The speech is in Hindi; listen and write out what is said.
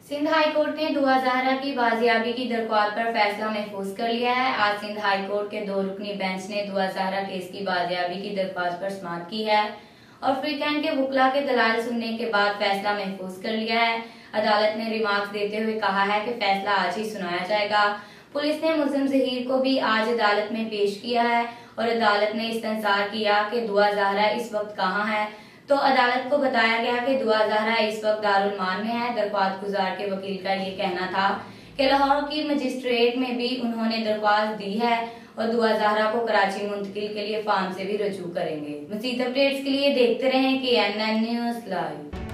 सिंध हाई कोर्ट ने दुआ ज़हरा की बाजियाबी की दरख्वास्त पर फैसला महफूज कर लिया है। आज सिंध हाई कोर्ट के 2 रुकनी बेंच ने दुआ ज़हरा केस की बाजियाबी की दरख्वास्त पर समाअत की है और फ्रीकैंट के वकला के दलाल सुनने के बाद फैसला महफूज कर लिया है। अदालत ने रिमार्क्स देते हुए कहा है कि फैसला आज ही सुनाया जाएगा। पुलिस ने मुल्जिम ज़हीर को भी आज अदालत में पेश किया है और अदालत ने इस्तंसार किया कि दुआ ज़हरा इस वक्त कहाँ है, तो अदालत को बताया गया कि दुआ ज़हरा इस वक्त दारुल मान में है। दरख्वास्त गुजार के वकील का ये कहना था कि लाहौर की मजिस्ट्रेट में भी उन्होंने दरख्वास्त दी है और दुआ ज़हरा को कराची मुंतकिल के लिए फार्म से भी रजू करेंगे। मज़ीद अपडेट्स के लिए देखते रहें KNN न्यूज़ लाइव।